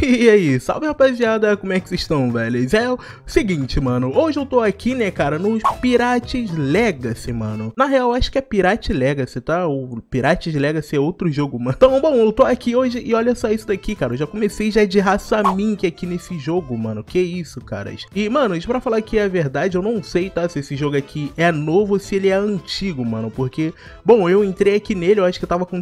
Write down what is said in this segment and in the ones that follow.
E aí, salve rapaziada, como é que vocês estão, velho? É o seguinte, mano, hoje eu tô aqui, né, cara, nos Pirates Legacy, mano. Na real, acho que é Pirate Legacy, tá? O Pirates Legacy é outro jogo, mano. Então, bom, eu tô aqui hoje e olha só isso daqui, cara. Eu já comecei já de raça mink aqui nesse jogo, mano. Que isso, caras. E, mano, pra falar que é verdade, eu não sei, tá? Se esse jogo aqui é novo ou se ele é antigo, mano. Porque, bom, eu entrei aqui nele, eu acho que eu tava com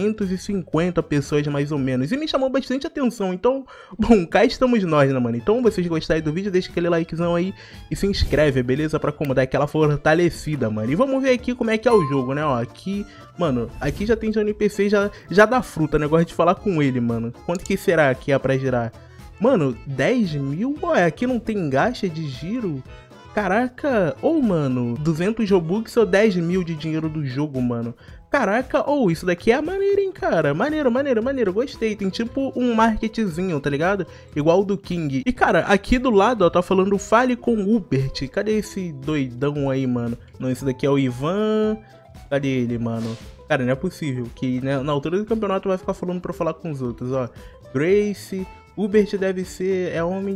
350 pessoas mais ou menos. E me chamou bastante atenção, então, bom, cá estamos nós, né, mano? Então, se vocês gostarem do vídeo, deixa aquele likezão aí e se inscreve, beleza? Pra como dar aquela fortalecida, mano. E vamos ver aqui como é que é o jogo, né, ó. Aqui, mano, aqui já tem de NPC, já dá fruta, né? Gosto de falar com ele, mano. Quanto que será que é pra girar? Mano, 10 mil? Ué, aqui não tem gacha de giro? Caraca, ou mano, 200 Robux ou 10 mil de dinheiro do jogo, mano. Caraca, ou isso daqui é maneiro, hein, cara. Maneiro, gostei. Tem tipo um marketzinho, tá ligado? Igual o do King. E, cara, aqui do lado, ó, tá falando fale com o Hubert. Cadê esse doidão aí, mano? Não, esse daqui é o Ivan. Cadê ele, mano? Cara, não é possível que, né, na altura do campeonato vai ficar falando pra falar com os outros, ó. Grace... Hubert deve ser,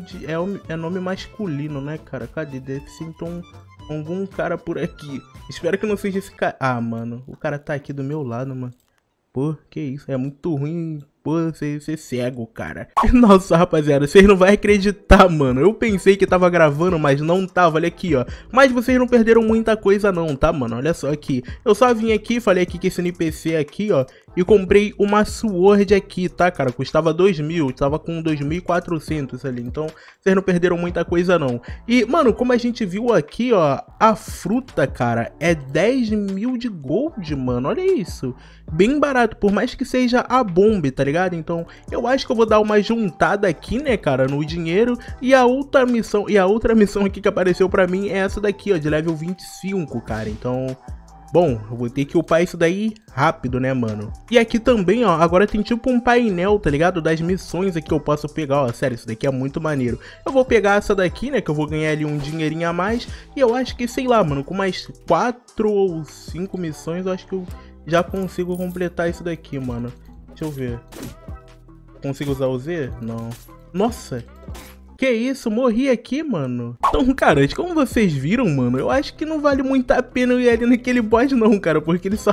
é nome masculino, né, cara? Cadê? Deve ser, então, algum cara por aqui. Espero que não seja esse cara. Ah, mano, o cara tá aqui do meu lado, mano. Pô, que isso? É muito ruim, pô, ser cego, cara. Nossa, rapaziada, vocês não vão acreditar, mano. Eu pensei que tava gravando, mas não tava. Olha aqui, ó. Mas vocês não perderam muita coisa não, tá, mano? Olha só aqui. Eu só vim aqui, falei aqui que esse NPC aqui, ó, e comprei uma Sword aqui, tá, cara? Custava 2.000, tava com 2.400 ali. Então, vocês não perderam muita coisa não. E, mano, como a gente viu aqui, ó, a fruta, cara, é 10 mil de gold, mano. Olha isso. Bem barato, por mais que seja a bomba, tá ligado? Então, eu acho que eu vou dar uma juntada aqui, né, cara, no dinheiro. E a outra missão aqui que apareceu pra mim é essa daqui, ó, de level 25, cara. Então, bom, eu vou ter que upar isso daí rápido, né, mano? E aqui também, ó, agora tem tipo um painel, tá ligado? Das missões aqui que eu posso pegar, ó. Sério, isso daqui é muito maneiro. Eu vou pegar essa daqui, né, que eu vou ganhar ali um dinheirinho a mais. E eu acho que, sei lá, mano, com mais 4 ou 5 missões, eu acho que eu já consigo completar isso daqui, mano. Deixa eu ver. Consigo usar o Z? Não. Nossa! Que isso? Morri aqui, mano. Então, cara, como vocês viram, mano, eu acho que não vale muito a pena eu ir ali naquele boss não, cara. Porque ele só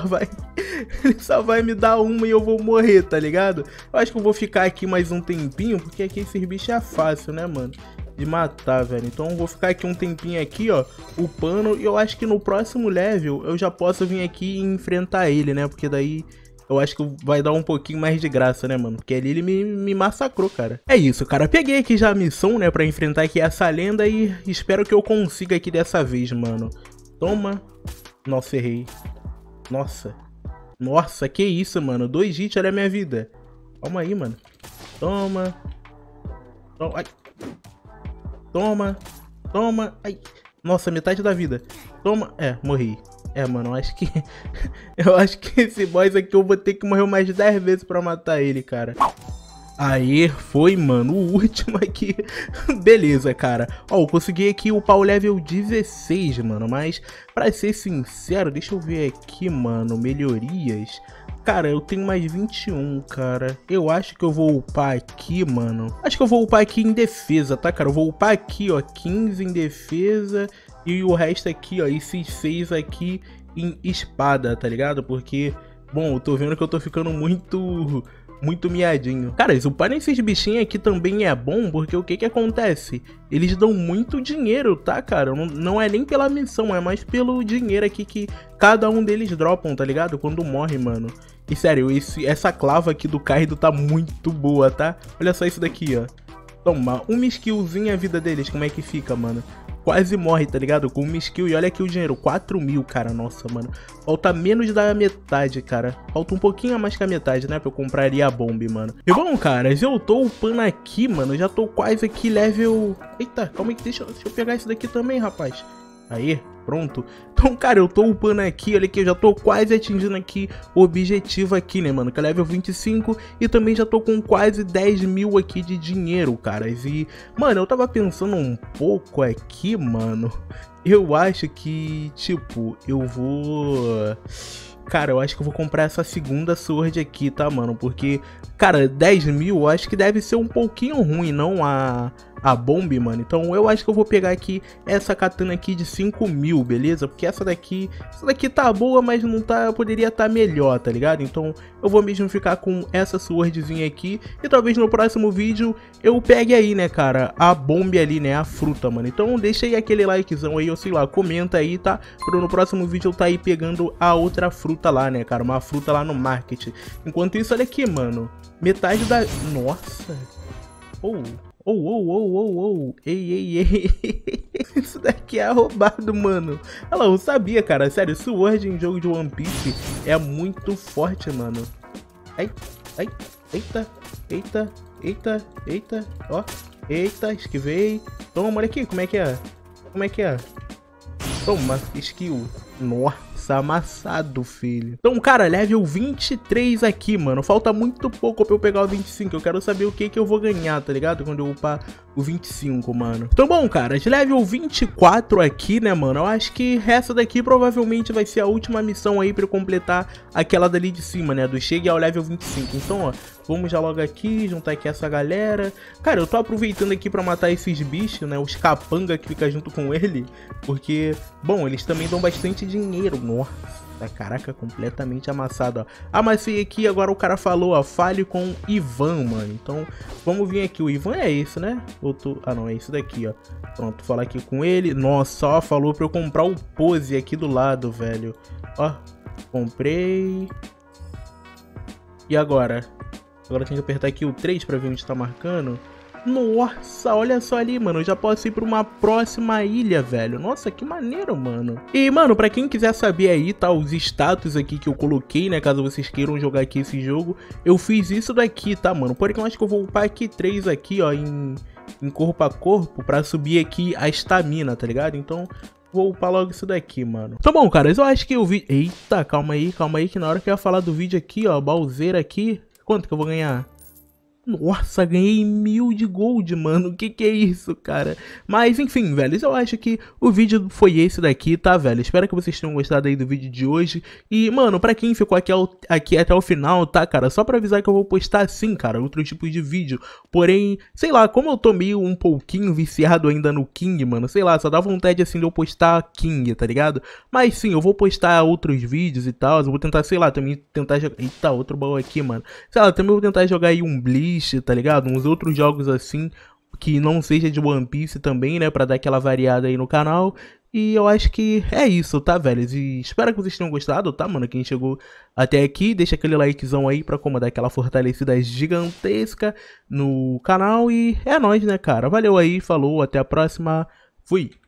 vai me dar uma e eu vou morrer, tá ligado? Eu acho que eu vou ficar aqui mais um tempinho, porque aqui esses bichos é fácil, né, mano? De matar, velho. Então eu vou ficar aqui um tempinho aqui, ó, upando. E eu acho que no próximo level eu já posso vir aqui e enfrentar ele, né? Porque daí eu acho que vai dar um pouquinho mais de graça, né, mano? Porque ali ele me massacrou, cara. É isso, cara. Peguei aqui já a missão, né, pra enfrentar aqui essa lenda e espero que eu consiga aqui dessa vez, mano. Toma. Nossa, errei. Nossa. Nossa, que isso, mano. 2 hits, olha a minha vida. Calma aí, mano. Toma. Toma. Ai. Toma. Toma. Ai. Nossa, metade da vida. Toma. É, morri. É, mano, eu acho que esse boss aqui eu vou ter que morrer mais 10 vezes pra matar ele, cara. Aí, foi, mano, o último aqui. Beleza, cara. Ó, eu consegui aqui upar o level 16, mano. Mas, pra ser sincero, deixa eu ver aqui, mano, melhorias. Cara, eu tenho mais 21, cara. Eu acho que eu vou upar aqui, mano. Acho que eu vou upar aqui em defesa, tá, cara? Eu vou upar aqui, ó, 15 em defesa. E o resto aqui, ó, esses 6 aqui em espada, tá ligado? Porque, bom, eu tô vendo que eu tô ficando muito miadinho. Cara, upar esses bichinhos aqui também é bom, porque o que que acontece? Eles dão muito dinheiro, tá, cara? Não é nem pela missão, é mais pelo dinheiro aqui que cada um deles dropam, tá ligado? Quando morre, mano. E sério, essa clava aqui do Kaido tá muito boa, tá? Olha só isso daqui, ó. Toma, uma skillzinha a vida deles, como é que fica, mano? Quase morre, tá ligado? Com uma skill. E olha aqui o dinheiro, 4.000, cara. Nossa, mano. Falta menos da metade, cara. Falta um pouquinho a mais que a metade, né? Pra eu compraria a bomba, mano. E bom, cara, eu tô upando aqui, mano. Já tô quase aqui level... Eita, calma aí. Deixa eu pegar esse daqui também, rapaz. Aí, pronto. Então, cara, eu tô upando aqui, olha aqui, eu já tô quase atingindo aqui o objetivo aqui, né, mano, que é level 25 e também já tô com quase 10 mil aqui de dinheiro, caras. E, mano, eu tava pensando um pouco aqui, mano, eu acho que, tipo, eu vou... Cara, eu acho que eu vou comprar essa segunda sword aqui, tá, mano? Porque, cara, 10 mil eu acho que deve ser um pouquinho ruim, não a bomb, mano. Então eu acho que eu vou pegar aqui essa katana aqui de 5 mil, beleza? Porque essa daqui tá boa, mas não tá, poderia estar melhor, tá ligado? Então eu vou mesmo ficar com essa swordzinha aqui e talvez no próximo vídeo eu pegue aí, né, cara, a bomb ali, né, a fruta, mano. Então deixa aí aquele likezão aí, ou sei lá, comenta aí, tá? Pra no próximo vídeo eu tá aí pegando a outra fruta lá, né, cara, uma fruta lá no market. Enquanto isso, olha aqui, mano, metade da... Nossa! Ei. Isso daqui é roubado, mano. Olha lá, eu sabia, cara. Sério, Sword em jogo de One Piece é muito forte, mano. Ai. Eita. Ó. Eita, esquivei. Toma, olha aqui, como é que é? Toma, skill. Nossa, amassado, filho. Então, cara, level 23 aqui, mano. Falta muito pouco pra eu pegar o 25. Eu quero saber o que eu vou ganhar, tá ligado? Quando eu upar o 25, mano. Então, bom, cara, de level 24 aqui, né, mano? Eu acho que essa daqui provavelmente vai ser a última missão aí pra eu completar aquela dali de cima, né? Do chegue ao level 25. Então, ó, vamos já logo aqui, juntar aqui essa galera. Cara, eu tô aproveitando aqui pra matar esses bichos, né? Os capanga que fica junto com ele. Porque, bom, eles também dão bastante dinheiro. Nossa, caraca, completamente amassado, ó. Amassei aqui, agora o cara falou, ó, fale com Ivan, mano. Então, vamos vir aqui. O Ivan é esse, né? Ah, não, é esse daqui, ó. Pronto, falar aqui com ele. Nossa, ó, falou pra eu comprar o pose aqui do lado, velho. Ó, comprei. E agora? Agora tem que apertar aqui o 3 pra ver onde tá marcando. Nossa, olha só ali, mano. Eu já posso ir pra uma próxima ilha, velho. Nossa, que maneiro, mano. E, mano, pra quem quiser saber aí, tá, os status aqui que eu coloquei, né, caso vocês queiram jogar aqui esse jogo, eu fiz isso daqui, tá, mano? Porém, eu acho que eu vou upar aqui 3 aqui, ó, em corpo a corpo, pra subir aqui a estamina, tá ligado? Então... vou upar logo isso daqui, mano. Tá bom, caras, eu acho que eu vi... Eita, calma aí, que na hora que eu ia falar do vídeo aqui, ó, Bowser aqui... Quanto que eu vou ganhar? Nossa, ganhei 1000 de gold, mano. O que é isso, cara? Mas, enfim, velho, eu acho que o vídeo foi esse daqui, tá, velho? Espero que vocês tenham gostado aí do vídeo de hoje. E, mano, pra quem ficou aqui até o final, tá, cara? Só pra avisar que eu vou postar, sim, cara, outro tipo de vídeo. Porém, sei lá, como eu tô meio um pouquinho viciado ainda no King, mano, sei lá, só dá vontade, assim, de eu postar King, tá ligado? Mas, sim, eu vou postar outros vídeos e tal. Eu vou tentar, sei lá, também tentar jogar... Eita, outro baú aqui, mano. Sei lá, também vou tentar jogar aí um Bleach, tá ligado? Uns outros jogos assim que não seja de One Piece também, né? Pra dar aquela variada aí no canal. E eu acho que é isso, tá, velho? E espero que vocês tenham gostado, tá, mano? Quem chegou até aqui, deixa aquele likezão aí pra como dar aquela fortalecida gigantesca no canal. E é nóis, né, cara? Valeu aí, falou, até a próxima. Fui!